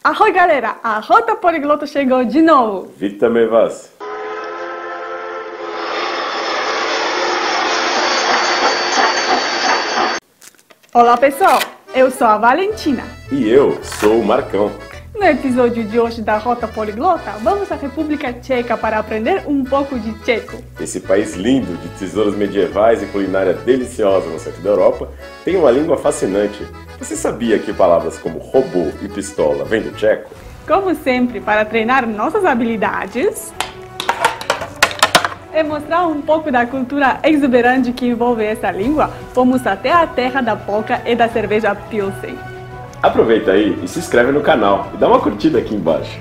Arroi, galera! A Rota Poliglota chegou de novo! Vítame vás! Olá, pessoal! Eu sou a Valentina. E eu sou o Marcão. No episódio de hoje da Rota Poliglota, vamos à República Tcheca para aprender um pouco de tcheco. Esse país lindo, de tesouros medievais e culinária deliciosa no centro da Europa, tem uma língua fascinante. Você sabia que palavras como robô e pistola vêm do tcheco? Como sempre, para treinar nossas habilidades e mostrar um pouco da cultura exuberante que envolve essa língua, fomos até a terra da polca e da cerveja Pilsen. Aproveita aí e se inscreve no canal e dá uma curtida aqui embaixo.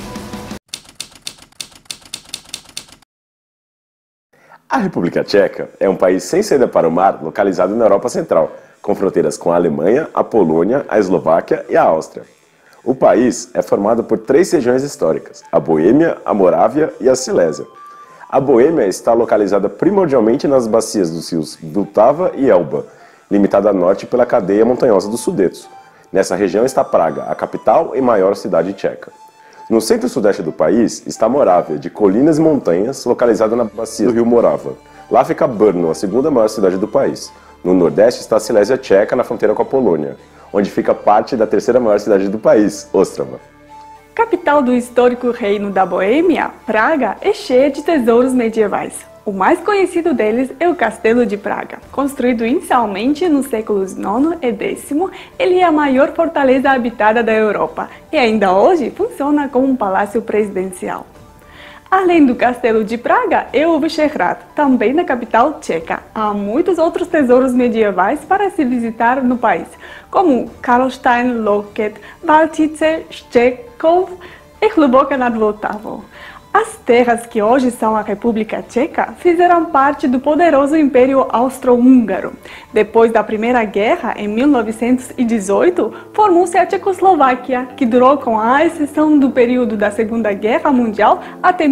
A República Tcheca é um país sem saída para o mar, localizado na Europa Central, com fronteiras com a Alemanha, a Polônia, a Eslováquia e a Áustria. O país é formado por 3 regiões históricas, a Boêmia, a Morávia e a Silésia. A Boêmia está localizada primordialmente nas bacias dos rios Vltava e Elba, limitada a norte pela cadeia montanhosa dos Sudetos. Nessa região está Praga, a capital e maior cidade tcheca. No centro-sudeste do país está Morávia, de colinas e montanhas, localizada na bacia do rio Morava. Lá fica Brno, a segunda maior cidade do país. No nordeste está a Silésia Tcheca, na fronteira com a Polônia, onde fica parte da terceira maior cidade do país, Ostrava. Capital do histórico reino da Boêmia, Praga é cheia de tesouros medievais. O mais conhecido deles é o Castelo de Praga. Construído inicialmente nos séculos IX e X, ele é a maior fortaleza habitada da Europa e ainda hoje funciona como um palácio presidencial. Além do Castelo de Praga e o Vyšehrad, também na capital tcheca, há muitos outros tesouros medievais para se visitar no país, como Karlstein, Loket, Valtice, Štěkov e Hluboké nad Vltavou. As terras que hoje são a República Tcheca fizeram parte do poderoso Império Austro-Húngaro. Depois da Primeira Guerra, em 1918, formou-se a Tchecoslováquia, que durou com a exceção do período da Segunda Guerra Mundial até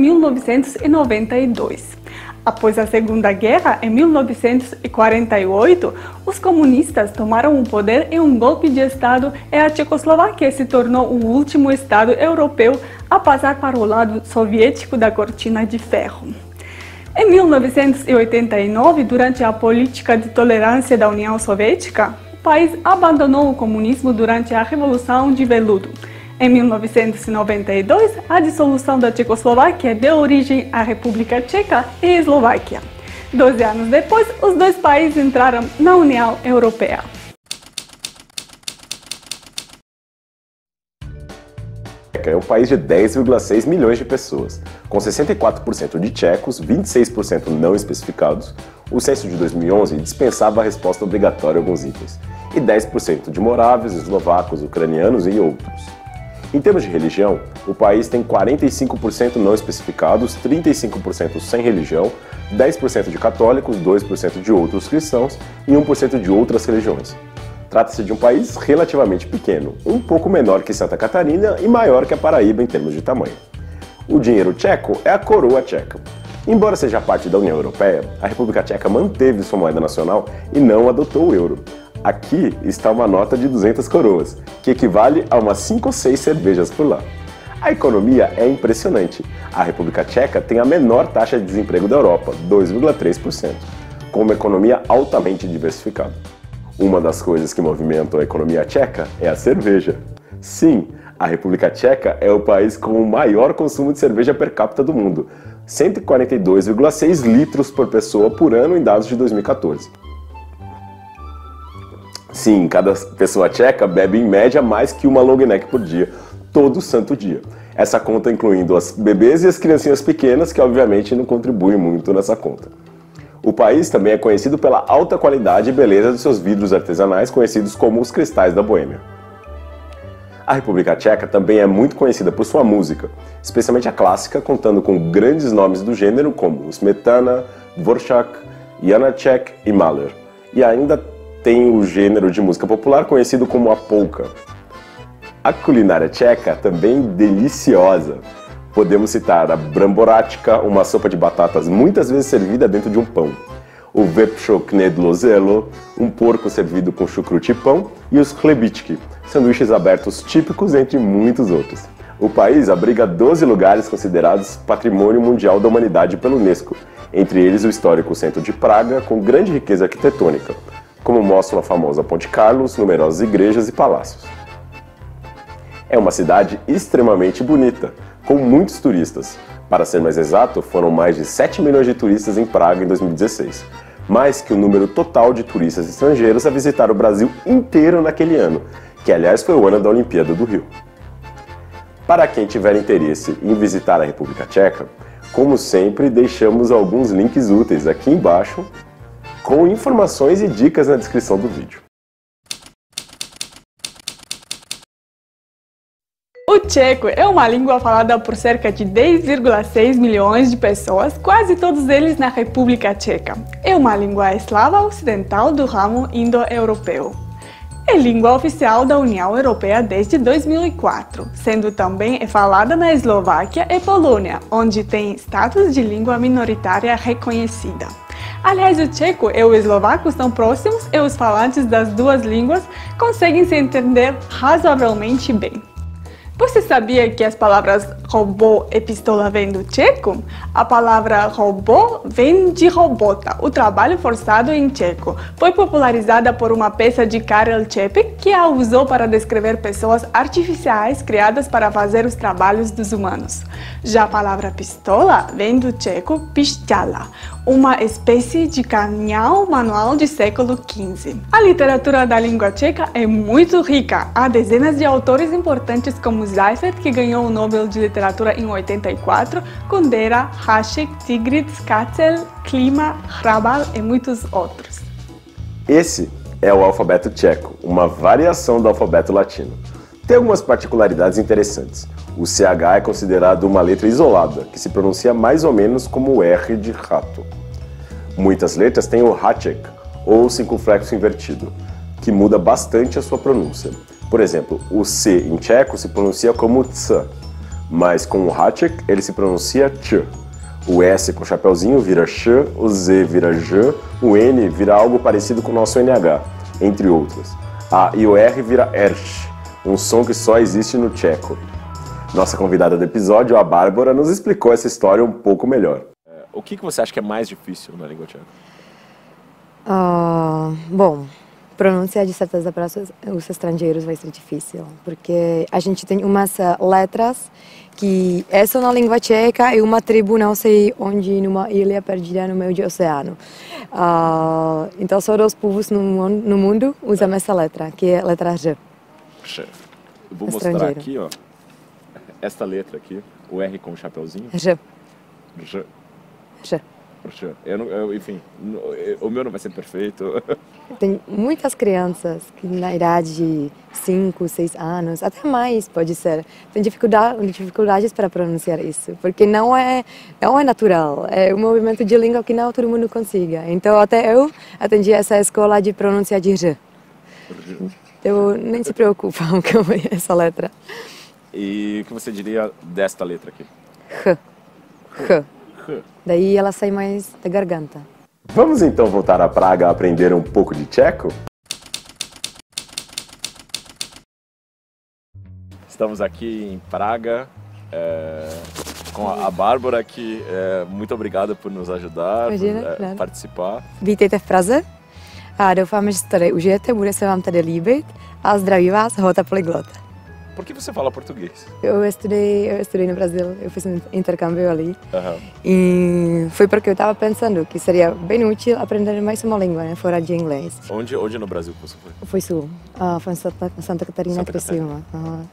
1992. Após a Segunda Guerra, em 1948, os comunistas tomaram o poder em um golpe de Estado e a Tchecoslováquia se tornou o último Estado europeu a passar para o lado soviético da cortina de ferro. Em 1989, durante a política de tolerância da União Soviética, o país abandonou o comunismo durante a Revolução de Veludo. Em 1992, a dissolução da Tchecoslováquia deu origem à República Tcheca e Eslováquia. 12 anos depois, os dois países entraram na União Europeia. É um país de 10,6 milhões de pessoas, com 64% de tchecos, 26% não especificados. O censo de 2011 dispensava a resposta obrigatória a alguns itens, e 10% de morávios, eslovacos, ucranianos e outros. Em termos de religião, o país tem 45% não especificados, 35% sem religião, 10% de católicos, 2% de outros cristãos e 1% de outras religiões. Trata-se de um país relativamente pequeno, um pouco menor que Santa Catarina e maior que a Paraíba em termos de tamanho. O dinheiro tcheco é a coroa tcheca. Embora seja parte da União Europeia, a República Tcheca manteve sua moeda nacional e não adotou o euro. Aqui está uma nota de 200 coroas, que equivale a umas 5 ou 6 cervejas por lá. A economia é impressionante. A República Tcheca tem a menor taxa de desemprego da Europa, 2,3%, com uma economia altamente diversificada. Uma das coisas que movimentam a economia tcheca é a cerveja. Sim, a República Tcheca é o país com o maior consumo de cerveja per capita do mundo, 142,6 litros por pessoa por ano em dados de 2014. Sim, cada pessoa tcheca bebe em média mais que uma long neck por dia, todo santo dia. Essa conta incluindo as bebês e as criancinhas pequenas, que obviamente não contribuem muito nessa conta. O país também é conhecido pela alta qualidade e beleza dos seus vidros artesanais, conhecidos como os cristais da Boêmia. A República Tcheca também é muito conhecida por sua música, especialmente a clássica, contando com grandes nomes do gênero como Smetana, Dvorak, Janacek e Mahler. E ainda tem o gênero de música popular conhecido como a polka. A culinária tcheca também é deliciosa. Podemos citar a bramboračka, uma sopa de batatas muitas vezes servida dentro de um pão. O vepřo knedlo zelo, um porco servido com chucrute e pão, e os chlebíčky, sanduíches abertos típicos, entre muitos outros. O país abriga 12 lugares considerados Patrimônio Mundial da Humanidade pela Unesco, entre eles o histórico centro de Praga, com grande riqueza arquitetônica, como mostra a famosa Ponte Carlos, numerosas igrejas e palácios. É uma cidade extremamente bonita, com muitos turistas. Para ser mais exato, foram mais de 7 milhões de turistas em Praga em 2016, mais que o número total de turistas estrangeiros a visitar o Brasil inteiro naquele ano, que aliás foi o ano da Olimpíada do Rio. Para quem tiver interesse em visitar a República Tcheca, como sempre, deixamos alguns links úteis aqui embaixo, com informações e dicas na descrição do vídeo. O tcheco é uma língua falada por cerca de 10,6 milhões de pessoas, quase todos eles na República Tcheca. É uma língua eslava ocidental do ramo indo-europeu. É língua oficial da União Europeia desde 2004, sendo também falada na Eslováquia e Polônia, onde tem status de língua minoritária reconhecida. Aliás, o tcheco e o eslovaco são próximos e os falantes das duas línguas conseguem se entender razoavelmente bem. Você sabia que as palavras robô e pistola vêm do tcheco? A palavra robô vem de robota, o trabalho forçado em tcheco. Foi popularizada por uma peça de Karel Čapek, que a usou para descrever pessoas artificiais criadas para fazer os trabalhos dos humanos. Já a palavra pistola vem do tcheco pišťala, uma espécie de canhão manual do século XV. A literatura da língua tcheca é muito rica. Há dezenas de autores importantes como Seifert, que ganhou o Nobel de Literatura em 84, Kundera, Hašek, Tigris, Katzel, Klima, Hrabal e muitos outros. Esse é o alfabeto tcheco, uma variação do alfabeto latino. Tem algumas particularidades interessantes. O CH é considerado uma letra isolada, que se pronuncia mais ou menos como o R de rato. Muitas letras têm o Haček, ou circunflexo invertido, que muda bastante a sua pronúncia. Por exemplo, o C em tcheco se pronuncia como ts, mas com o Haček ele se pronuncia č. O S com chapeuzinho vira sh, o Z vira j, o N vira algo parecido com o nosso NH, entre outros. E o R vira ersh, um som que só existe no tcheco. Nossa convidada do episódio, a Bárbara, nos explicou essa história um pouco melhor. O que você acha que é mais difícil na língua tcheca? Bom, pronunciar de certeza para os estrangeiros vai ser difícil, porque a gente tem umas letras que é só na língua tcheca e uma tribo não sei onde, numa ilha perdida no meio do oceano. Então só os povos no mundo usam essa letra, que é a letra J. Eu vou mostrar aqui, ó, esta letra aqui, o R com o chapeuzinho. J. J. J. Enfim, o meu não vai ser perfeito. Tem muitas crianças que na idade de 5, 6 anos, até mais pode ser, tem dificuldades para pronunciar isso, porque não é natural, é um movimento de língua que não todo mundo consiga. Então até eu atendi essa escola de pronúncia de J. Eu nem se preocupam com essa letra. E o que você diria desta letra aqui? H. H. Daí ela sai mais da garganta. Vamos então voltar a Praga a aprender um pouco de tcheco? Estamos aqui em Praga com a Bárbara, que muito obrigada por nos ajudar, por participar. Vítejte v Praze a doufáme, že se tady užijete, bude se vám tady líbit a zdraví vás Rota Poliglota. Por que você fala português? Eu estudei no Brasil, eu fiz um intercâmbio ali. E foi porque eu estava pensando que seria bem útil aprender mais uma língua, né, fora de inglês. Onde no Brasil você foi? Foi sul, foi em Santa Catarina, Criciúma.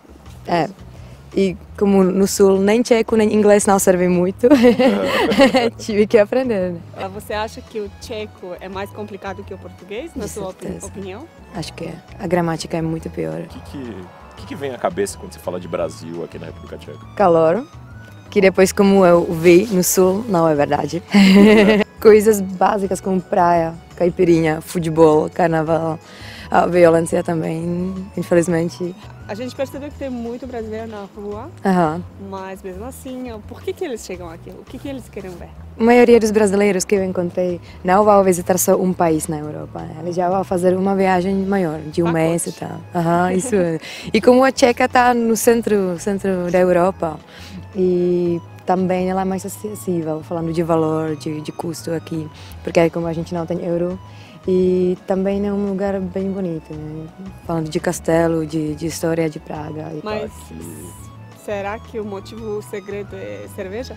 E como no sul nem tcheco nem inglês não servem muito, tive que aprender. Né? Você acha que o tcheco é mais complicado que o português, na sua opinião? Acho que é. A gramática é muito pior. O que vem à cabeça quando você fala de Brasil aqui na República Tcheca? Calor, que depois, como eu vi no sul, não é verdade. Coisas básicas como praia, caipirinha, futebol, carnaval, a violência também, infelizmente. A gente percebeu que tem muito brasileiro na rua, mas mesmo assim, por que eles chegam aqui? O que eles querem ver? A maioria dos brasileiros que eu encontrei não vão visitar só um país na Europa. Eles já vão fazer uma viagem maior, de um mês e tal. Isso é. E como a Tcheca está no centro da Europa, e também ela é mais acessível, falando de valor, de custo aqui, porque como a gente não tem euro, e também é um lugar bem bonito, né? Falando de castelo, de história de Praga. Mas será que o segredo é cerveja?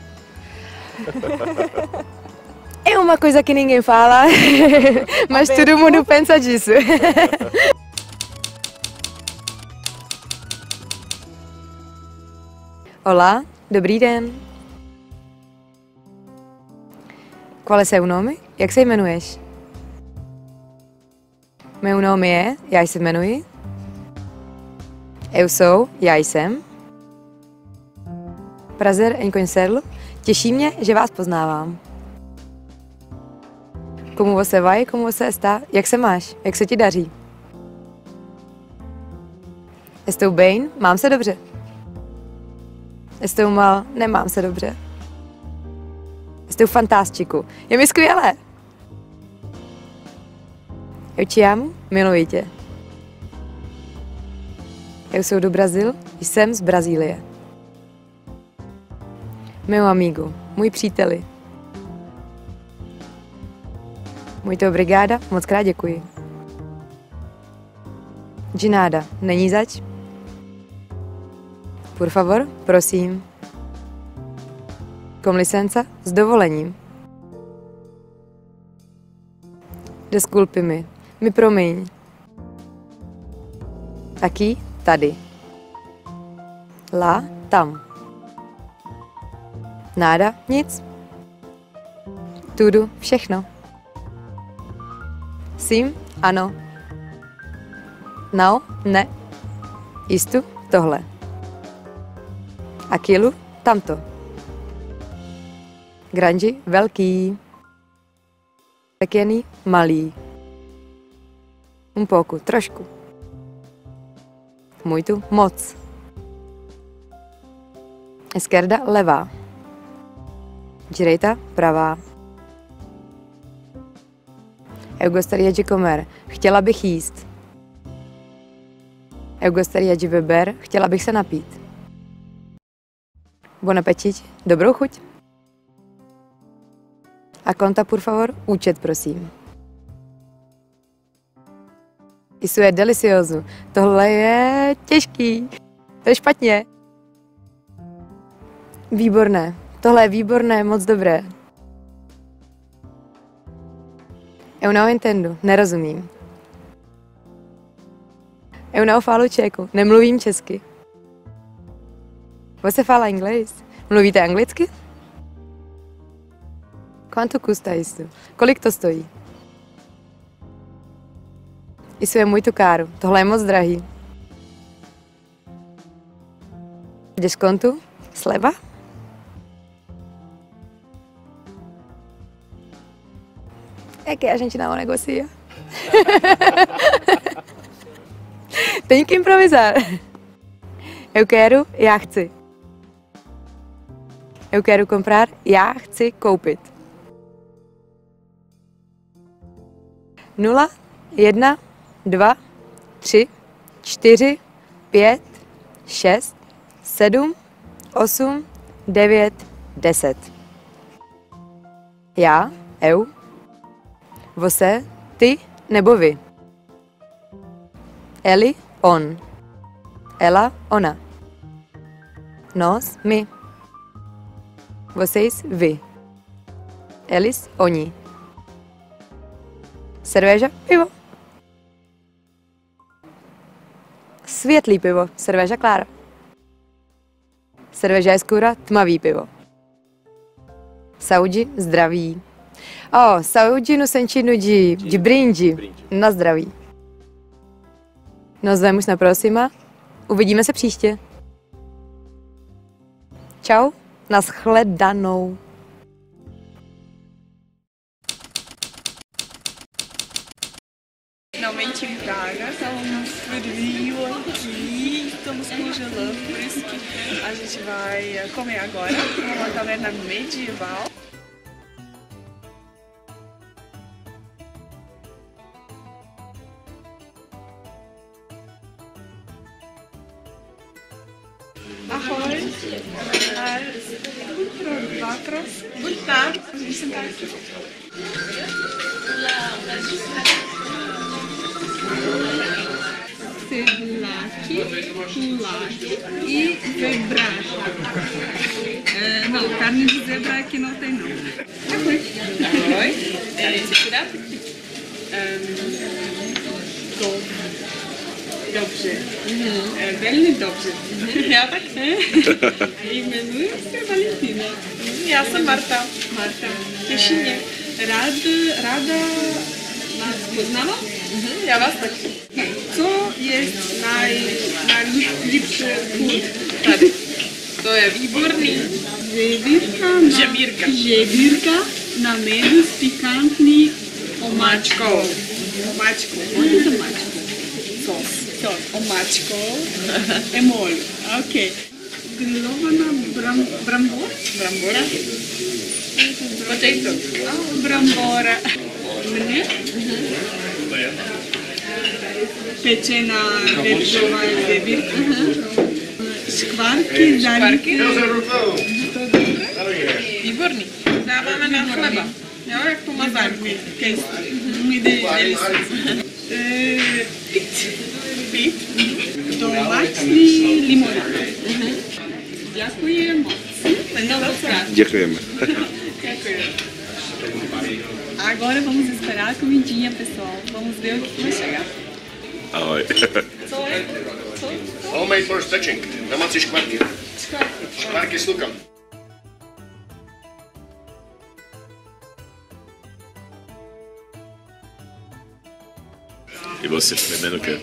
É uma coisa que ninguém fala, mas todo mundo pensa disso. Olá, dobrý den. Qual é seu nome? Jak se jmenuješ? Meu nome é, já se jmenuji. Eu sou, já jsem. Prazer em conhecê-lo. Těší mě, že vás poznávám. Como você vai? Como você está? Jak se máš? Jak se ti daří? Estou bem? Mám se dobře. Estou mal? Nemám se dobře. Estou fantástico. Je mi skvělé. Eu te amo, miluji tě. Eu sou do Brasil, jsem z Brazílie. Meu amigo, můj příteli. Muito obrigada, moc krát děkuji. De nada, není zač. Por favor, prosím. Com licença, s dovolením. Desculpe mi promiň. Aqui, tady. Lá, tam. Nada, nic. Tudo, všechno. Sim, ano. Não, ne. Isto, tohle. Aquilo, tamto. Grande, velký. Pequený, malý. Um pouco, trošku. Muito, moc. Esquerda, levá. Direita, pravá. Eu gostaria de comer. Chtěla bych jíst. Eu gostaria de beber. Chtěla bych se napít. Bon appetit. Dobrou chuť. A conta, por favor. Účet, prosím. Isso je delicioso. Tohle je těžký. To je špatně. Výborné. Tohle je výborné, moc dobré. Eu não entendo, nerozumím. Eu não falo čeku, nemluvím česky. Você fala inglês? Mluvíte anglicky? Quanto custa isso? Kolik to stojí? Isso é muito caro, tohle je moc drahý. Desconto? Sleva? É que a gente não negocia. Tenho que improvisar. Eu quero, já chci. Eu quero comprar, já chci koupit. 0, 1, 2, 3, 4, 5, 6, 7, 8, 9, 10. Já, eu. Você, ty nebo vy. Ele, on. Ela, ona. Nós, my. Vocês, vy. Eles, oni. Cerveja, pivo. Světlý pivo, cerveja clara. Cerveja escura, tmavý pivo. Saúde, zdraví. Saúde no sentido de brinde. Na zdraví. Nos vemos na próxima. Uvidíme se příště. Čau, nashledanou. Finalmente em Praga, tá um frio aqui, tô falando, por isso que a gente vai comer agora uma taverna medieval. Arroz, muito tarde, a gente sentar aqui. Sedlaki, kulaki e zebracha. Não, carne de zebra aqui não tem não. Arroz, dobrze. Veľmi dobrze. Ja tak. I menuję się Valentina. Ja sam Marta. Cieszynie. Rada nas poznała? Ja was tak. Co jest najlepszy food tady? To je výborný. Žebírka na medu s pikantní omáčkou. Co je to omáčkou? Sos. Omáčkou e molho. Ok. Grilovana brambora? Potato. Brambora. Mnie? Pieczona wieprzowa zebirka. Szkwarki, zaliki. Výborný. Dáváme na chleba. Jo, jak pomazánku. Pit. Domácí limonáda. Ďakujem moc. Děkujeme. Agora vamos esperar a comidinha, pessoal. Vamos ver o que vai chegar. Ahoj. Homemade for stretching. Domácí škvarky. Škvarky s lukem. E você, bebendo o quê?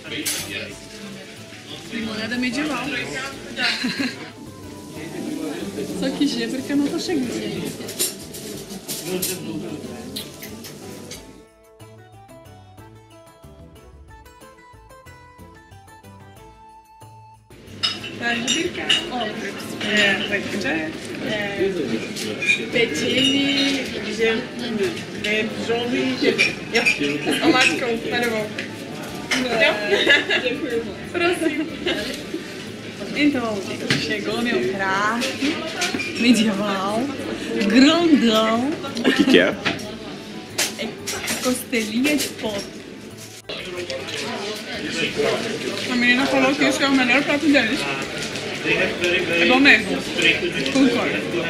Limonada medieval. Só que zebra não tá chegando. Pieczenie wieprzowy zebra. Omáčkou, naravou. Prosím. Então, chegou meu prato medieval, grandão. O que é? É costelinha de porco. A menina falou que esse é o melhor prato deles. É bom mesmo. Concordo.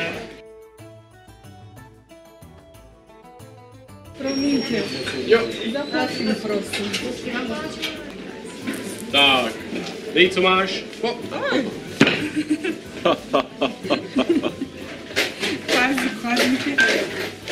Promicie. Zapraszam, proszę. Tak. Dej, co máš? Quase me quebrei.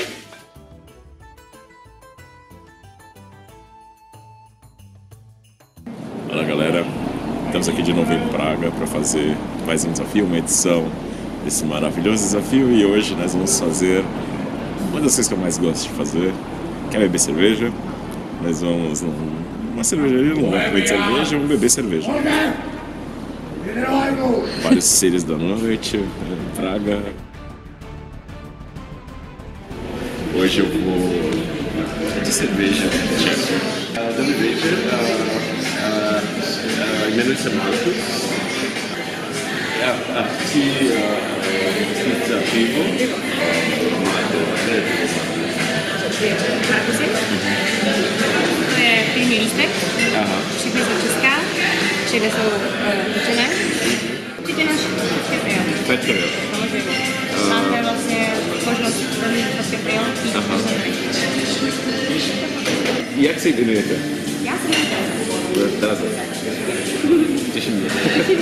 Olá, galera. Estamos aqui de novo em Praga para fazer mais um desafio, uma edição desse maravilhoso desafio. E hoje nós vamos fazer uma das coisas que eu mais gosto de fazer, que é beber cerveja. Nós vamos numa cervejaria, não vamos comer cerveja, vamos beber cerveja. Vários seres da noite, em Praga. Hoje eu vou de cerveja tcheca. Da cerveja, imienuje se Markus. Pizza pivo. To je plný lístek, všechny jsou česká, všechny jsou pečené. Určitě náš české pivo. Petr, jo. Máte vlastně možnost mít české pivo. Jak se jmenujete? Já jsem Tereza. Těší mě.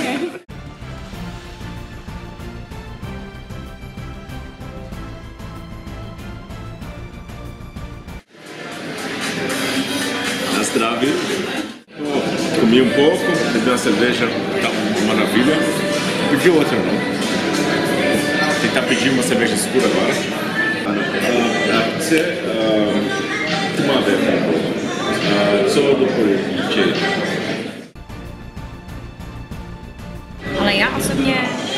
Na zdraví. Comi um pouco, bebi uma cerveja, tá uma maravilha. Pedi outra, não? Tentar pedir uma cerveja escura agora. Chce tmavé, co doporučíte? Já osobně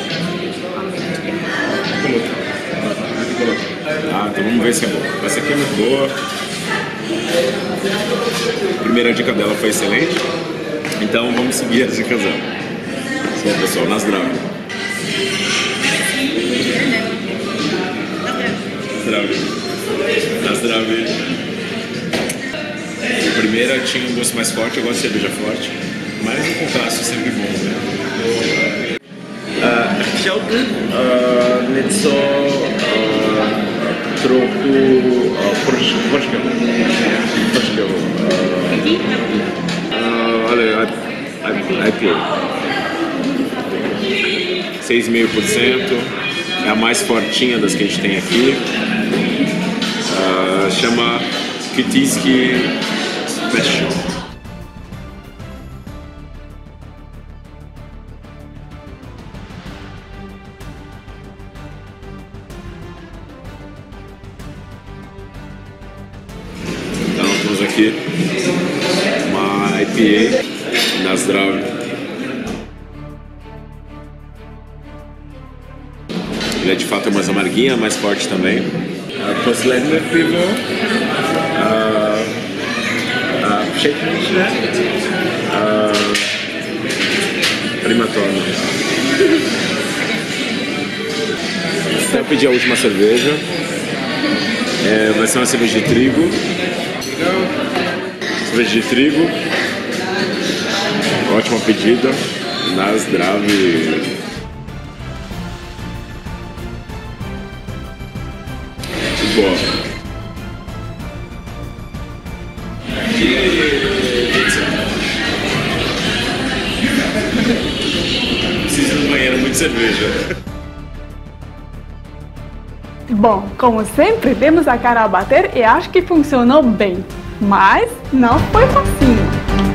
então vamos ver se é boa. Essa aqui é muito boa. A primeira dica dela foi excelente. Então vamos seguir as dicas dela. Bom, pessoal, na zdravie. Na zdravie. A primeira tinha um gosto mais forte, eu gosto de cerveja forte. Mas o contraste é sempre bom, né? Chciałbym nieco trochę gorzkiego. Ale IPA. 6,5%. É a mais fortinha das que a gente tem aqui. Chama Kitiski Special. Então temos aqui uma IPA na zdravie. Ele é de fato mais amarguinha, mais forte também. Poslednie piwo przetnicze Primatorno. Eu pedi a última cerveja. Vai ser uma cerveja de trigo. Cerveja de trigo. Ótima pedida. Na zdravie. Boa. Preciso ir no banheiro, muita cerveja. Bom, como sempre, demos a cara a bater e acho que funcionou bem. Mas não foi facinho.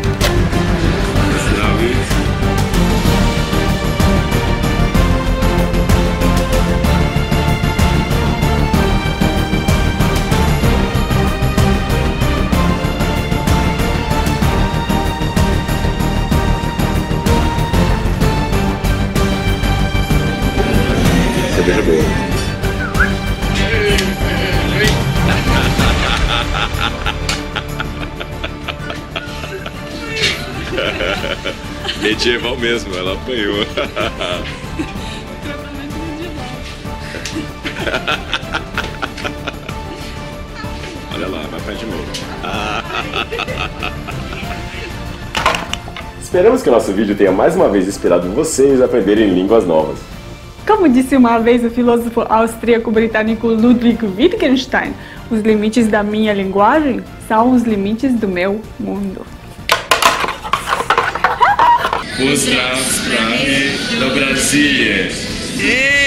Cerveja boa. Medieval mesmo, ela apanhou. Tratamento medieval. Olha lá, vai de novo. Esperamos que o nosso vídeo tenha mais uma vez inspirado vocês a aprenderem línguas novas. Como disse uma vez o filósofo austríaco-britânico Ludwig Wittgenstein, os limites da minha linguagem são os limites do meu mundo. Pozdrav z Prahy do Brazílie.